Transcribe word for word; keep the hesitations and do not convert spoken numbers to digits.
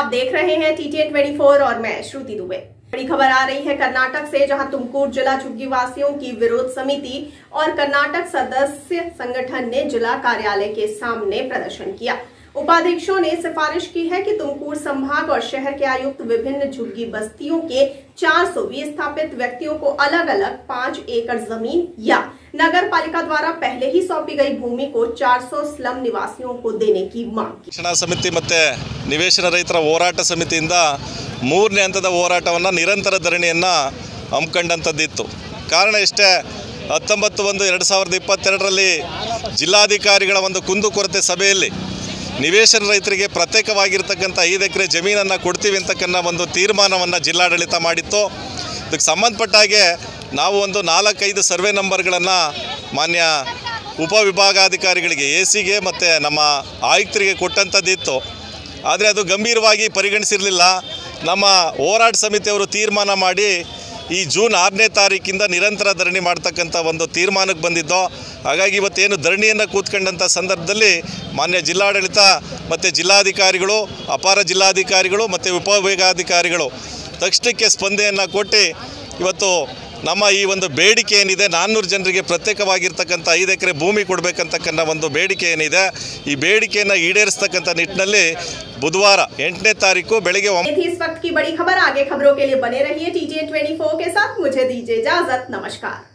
आप देख रहे हैं टी टी एन चौबीस और मैं श्रुति दुबे। बड़ी खबर आ रही है कर्नाटक से, जहां तुमकुर जिला झुग्गी वासियों की विरोध समिति और कर्नाटक सदस्य संगठन ने जिला कार्यालय के सामने प्रदर्शन किया। उपाध्यक्षों ने सिफारिश की है कि तुमकुर संभाग और शहर के आयुक्त विभिन्न झुग्गी बस्तियों के चार सौ विस्थापित व्यक्तियों को अलग अलग पाँच एकड़ जमीन या नगर पालिका द्वारा पहले ही सौंपी गई भूमि को चार सौ स्लम निवासियों को देने की मांग की। ರಕ್ಷಣಾ ಸಮಿತಿ ಮತ್ತು ನಿವೇಶನ ರೈತರ ಹೋರಾಟ ಸಮಿತಿಯಿಂದ ಮೂರನೇ ಹಂತದ ಹೋರಾಟವನ್ನು ನಿರಂತರ ಧರಣಿಯನ್ನು ಹಮ್ಮಿಕೊಂಡಂಥದ್ದಿತ್ತು. ಕಾರಣ ಇಷ್ಟೇ, ಹತ್ತೊಂಬತ್ತು ಒಂದು ಎರಡು ಸಾವಿರದ ಇಪ್ಪತ್ತೆರಡರಲ್ಲಿ ಜಿಲ್ಲಾಧಿಕಾರಿಗಳ ಒಂದು ಕುಂದುಕೊರತೆ ಸಭೆಯಲ್ಲಿ ನಿವೇಶನ ರೈತರಿಗೆ ಪ್ರತ್ಯೇಕವಾಗಿರ್ತಕ್ಕಂಥ ಐದು ಎಕರೆ ಜಮೀನನ್ನು ಕೊಡ್ತೀವಿ ಅಂತಕ್ಕನ್ನ ಒಂದು ತೀರ್ಮಾನವನ್ನು ಜಿಲ್ಲಾಡಳಿತ ಮಾಡಿತ್ತು. ಇದಕ್ಕೆ ಸಂಬಂಧಪಟ್ಟ ಹಾಗೆ ನಾವು ಒಂದು ನಾಲ್ಕೈದು ಸರ್ವೆ ನಂಬರ್ಗಳನ್ನು ಮಾನ್ಯ ಉಪವಿಭಾಗಾಧಿಕಾರಿಗಳಿಗೆ ಎ ಸಿಗೆ ಮತ್ತು ನಮ್ಮ ಆಯುಕ್ತರಿಗೆ ಕೊಟ್ಟಂಥದ್ದಿತ್ತು. ಆದರೆ ಅದು ಗಂಭೀರವಾಗಿ ಪರಿಗಣಿಸಿರಲಿಲ್ಲ. ನಮ್ಮ ಹೋರಾಟ ಸಮಿತಿಯವರು ತೀರ್ಮಾನ ಮಾಡಿ ಈ ಜೂನ್ ಆರನೇ ತಾರೀಕಿಂದ ನಿರಂತರ ಧರಣಿ ಮಾಡ್ತಕ್ಕಂಥ ಒಂದು ತೀರ್ಮಾನಕ್ಕೆ ಬಂದಿದ್ದೋ. ಹಾಗಾಗಿ ಇವತ್ತೇನು ಧರಣಿಯನ್ನು ಕೂತ್ಕೊಂಡಂಥ ಸಂದರ್ಭದಲ್ಲಿ ಮಾನ್ಯ ಜಿಲ್ಲಾಡಳಿತ ಮತ್ತು ಜಿಲ್ಲಾಧಿಕಾರಿಗಳು, ಅಪಾರ ಜಿಲ್ಲಾಧಿಕಾರಿಗಳು ಮತ್ತು ಉಪವಿಭಾಗಾಧಿಕಾರಿಗಳು ತಕ್ಷಣಕ್ಕೆ ಸ್ಪಂದನೆಯನ್ನು ಕೊಟ್ಟು ಇವತ್ತು ನಮ್ಮ ಈ ಒಂದು ಬೇಡಿಕೆ ಏನಿದೆ, ನಾನ್ನೂರು ಜನರಿಗೆ ಪ್ರತ್ಯೇಕವಾಗಿರ್ತಕ್ಕಂಥ ಐದು ಎಕರೆ ಭೂಮಿ ಕೊಡಬೇಕಂತಕ್ಕಂಥ ಒಂದು ಬೇಡಿಕೆ ಏನಿದೆ, ಈ ಬೇಡಿಕೆಯನ್ನು ಈಡೇರಿಸ್ತಕ್ಕಂಥ ನಿಟ್ಟಿನಲ್ಲಿ बुधवार ಎಂಟನೇ तारीख ಬೆಳಗ್ಗೆ इस वक्त की बड़ी खबर। आगे खबरों के लिए बने रहिए टी टी एन चौबीस के साथ। मुझे दीजिए इजाजत। नमस्कार।